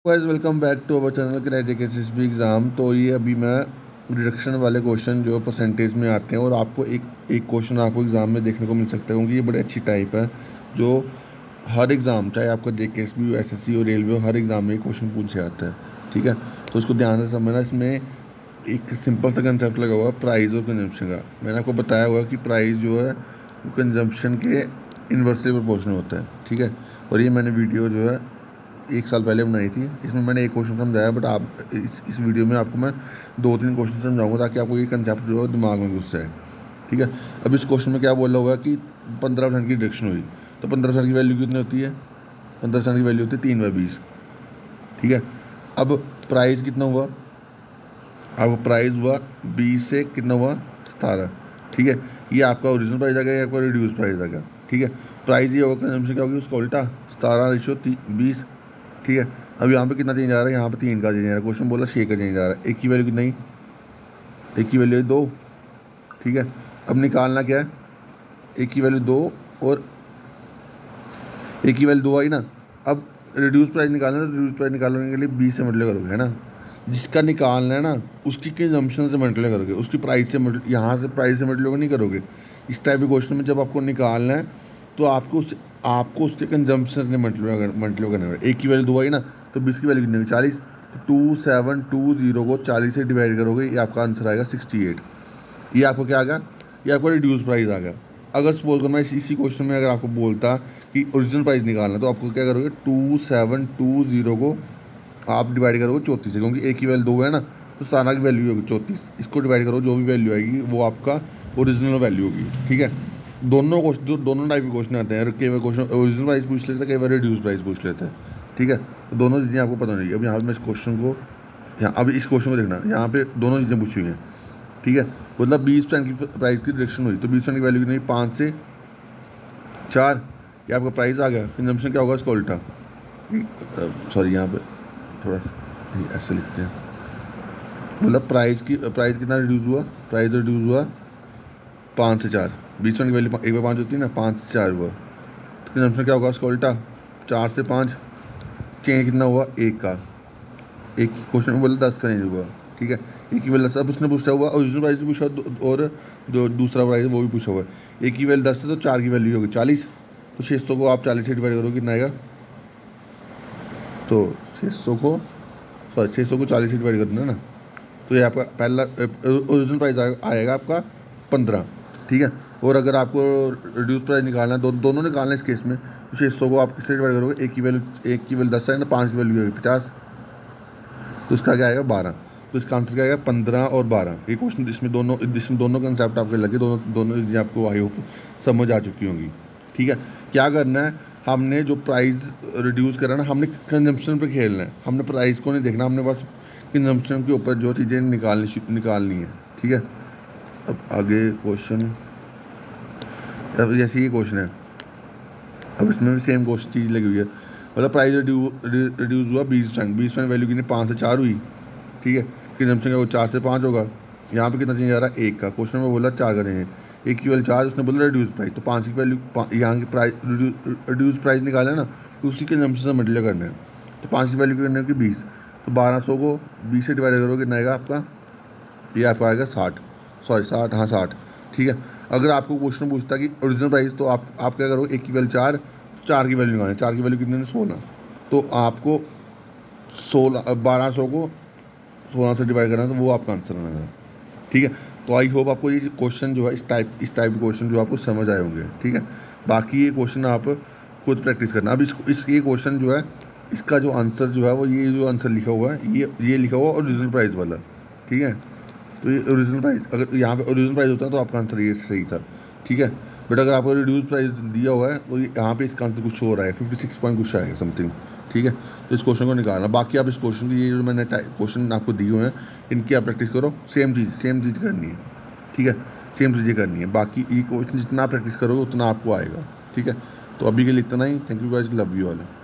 Guys welcome back to our channel crack SSB exam. तो ये अभी मैं रिडक्शन वाले क्वेश्चन जो परसेंटेज में आते हैं और आपको एक एक क्वेश्चन आपको एग्ज़ाम में देखने को मिल सकता है, क्योंकि ये बड़ी अच्छी टाइप है जो हर एग्ज़ाम, चाहे आपका जेकेएसबी हो, एसएससी हो, रेलवे हो, हर एग्ज़ाम में ये क्वेश्चन पूछे जाता है। ठीक है, तो इसको ध्यान से समझना। इसमें एक सिंपल सा कंसेप्ट लगा हुआ है प्राइस और कंजम्पशन का। मैंने आपको बताया हुआ कि प्राइस जो है वो कंजम्पशन के इन्वर्सली प्रोपोर्शनल होता है। ठीक है, और ये मैंने वीडियो जो है 1 साल पहले बनाई थी, इसमें मैंने एक क्वेश्चन समझाया, बट आप इस वीडियो में आपको मैं 2-3 क्वेश्चन समझाऊंगा ताकि आपको ये कंसेप्ट जो है दिमाग में घुस जाए। ठीक है, अब इस क्वेश्चन में क्या बोला हुआ है कि 15% की डिडक्शन हुई, तो 15% की वैल्यू कितनी होती है? 15% की वैल्यू होती है 3/20। ठीक है, अब प्राइस कितना हुआ? आपका प्राइस हुआ 20 से कितना हुआ? 17। ठीक है, ये आपका ओरिजिनल प्राइस आ गया, आपका रिड्यूस प्राइस आ गया। ठीक है, प्राइस ये होगा, कंजम्पशन क्या होगी उसका उल्टा, 17/20। ठीक है, अब यहाँ पे कितना चेंज आ रहा है? यहाँ पे 3 का चेंज आ रहा है। क्वेश्चन बोला 6 का चेंज आ रहा है। एक की वैल्यू कितना ही? एक की वैल्यू है 2। ठीक है, अब निकालना क्या है? एक की वैल्यू 2 और एक की वैल्यू 2 आई ना। अब रिड्यूस प्राइस निकालना है, तो रिड्यूस प्राइस निकालने के लिए 20 से मल्टीप्लाई करोगे, है ना। जिसका निकालना है ना उसकी कंजम्पशन से मल्टीप्लाई करोगे, उसकी प्राइस से यहाँ से प्राइस से मल्टीप्लाई नहीं करोगे। इस टाइप के क्वेश्चन में जब आपको निकालना है तो आपको उसके कंजम्पशन से मल्टीप्लाई करना है। एक की वैल्यू 2 आई ना, तो 20 की वैल्यू कितनी हुई? 40। 2720 को 40 से डिवाइड करोगे, ये आपका आंसर आएगा 68। ये आपको क्या आ गया? ये आपका रिड्यूस प्राइस आ गया। अगर सपोज कर मैं इसी क्वेश्चन में अगर आपको बोलता कि ओरिजिनल प्राइस निकालना, तो आपको क्या करोगे? 2720 को आप डिवाइड करोगे 34 से, क्योंकि एक ही वैल्यू 2 है ना, तो 17 की वैल्यू होगी 34। इसको डिवाइड करो, जो भी वैल्यू आएगी वो आपका ओरिजिनल वैल्यू होगी। ठीक है, दोनों टाइप के क्वेश्चन आते हैं। कई बार क्वेश्चन ओरिजिनल प्राइस पूछ लेते हैं, कई बार रिड्यूस प्राइस पूछ लेते हैं। ठीक है, तो दोनों चीज़ें आपको पता नहीं। अब यहाँ पर मैं इस क्वेश्चन को, यहाँ अभी इस क्वेश्चन को देखना, यहाँ पे दोनों चीज़ें पूछी हुई हैं। ठीक है, मतलब 20% की प्राइस की रिडक्शन हुई, तो 20% की वैल्यू की नहीं, 5 से 4, ये आपका प्राइस आ गया। कंजम्पशन क्या होगा इसका उल्टा, सॉरी यहाँ पे थोड़ा ऐसे लिखते हैं। मतलब प्राइस कितना रिड्यूस हुआ? प्राइस रिड्यूस हुआ 5 से 4। 20% की वैल्यू 1/5 होती है ना, 5 से 4 हुआ, तो कंजम्पशन क्या होगा उसका उल्टा, 4 से 5। चेंज कितना हुआ? 1 का। एक क्वेश्चन में बोला 10 का चेंज हुआ। ठीक है, एक ही वैल्यू सब उसने पूछा हुआ, ओरिजिनल प्राइस भी पूछा और जो दूसरा प्राइस है वो भी पूछा हुआ है। एक ही वैल्यू 10 है तो 4 की वैल्यू होगी 40, तो 600 को आप 40 से डिवाइड करोगे, कितना आएगा? तो 600 को 40 से डिवाइड कर देना ना, तो ये आपका पहला ओरिजिनल प्राइस आएगा आपका 15। ठीक है, और अगर आपको रिड्यूस प्राइस निकालना है, दोनों निकालना है इस केस में, तो 600 को आप किससे डिवाइड करोगे? एक की वैल्यू 10 है ना, 5 की वैल्यू होगी 50, तो इसका क्या आएगा? 12। तो इसका आंसर क्या आएगा? 15 और 12। ये क्वेश्चन जिसमें दोनों कंसेप्ट आपके लगे, दोनों चीज़ें आपको आई होप समझ आ चुकी होंगी। ठीक है, क्या करना है, हमने जो प्राइस रिड्यूस करा ना, हमने कंजम्पशन पे खेलना है, हमने प्राइस को नहीं देखना, हमने बस कंजम्पशन के ऊपर जो चीज़ें निकालनी है। ठीक है, अब आगे क्वेश्चन, अब जैसे ये क्वेश्चन है, अब इसमें भी सेम क्वेश्चन चीज़ लगी हुई है। मतलब प्राइस रिड्यूस हुआ 20%। 20% वैल्यू कितनी? 5 से 4 हुई। ठीक है, कंजम्पशन का वो 4 से 5 होगा। यहाँ पे कितना चेंज आ रहा है? 1 का। क्वेश्चन में बोला 4 का चेंज, एक की वैल्यू 4, उसने बोला रिड्यूस प्राइस, तो 5 की वैल्यू, यहाँ की प्राइस रिड्यूस प्राइस निकाला है ना, तो उसकी कंजम्पशन से मल्टीप्लाई करना है। तो 5 की वैल्यू करने की 20, तो 1200 को 20 से डिवाइड करोगे, कितना आएगा आपका? ये आपका आएगा 60, सॉरी 60, हाँ 60। ठीक है, अगर आपको क्वेश्चन पूछता कि ओरिजिनल प्राइस, तो आप क्या करोगे? एक की वैल्यू 4, 4 की वैल्यू निकालें। 4 की वैल्यू कितनी है? 16, तो आपको 1200 को 16 से डिवाइड करना है, तो वो आपका आंसर आना है। ठीक है, तो आई होप आपको ये क्वेश्चन जो है इस टाइप के क्वेश्चन जो आपको समझ आए होंगे। ठीक है, बाकी ये क्वेश्चन आप खुद प्रैक्टिस करना। अब ये क्वेश्चन जो है, इसका जो आंसर जो है वो ये जो आंसर लिखा हुआ है, ये लिखा हुआ ओरिजिनल प्राइस वाला। ठीक है, तो ये ओरिजिनल प्राइस, अगर यहाँ पे ओरिजिनल प्राइस होता है तो आपका आंसर ये सही था। ठीक है, बट अगर आपको रिड्यूस प्राइस दिया हुआ है तो यहाँ पे इसका आंसर कुछ हो रहा है, 56 पॉइंट कुछ आएगा समथिंग। ठीक है, तो इस क्वेश्चन को निकालना। बाकी आप इस क्वेश्चन की, ये जो मैंने क्वेश्चन आपको दिए हुए हैं, इनकी आप प्रैक्टिस करो। सेम चीज़ करनी है। ठीक है, सेम चीज़ें करनी है। बाकी ये क्वेश्चन जितना आप प्रैक्टिस करोगे उतना आपको आएगा। ठीक है, तो अभी के लिए इतना ही। Thank you guys, love you all.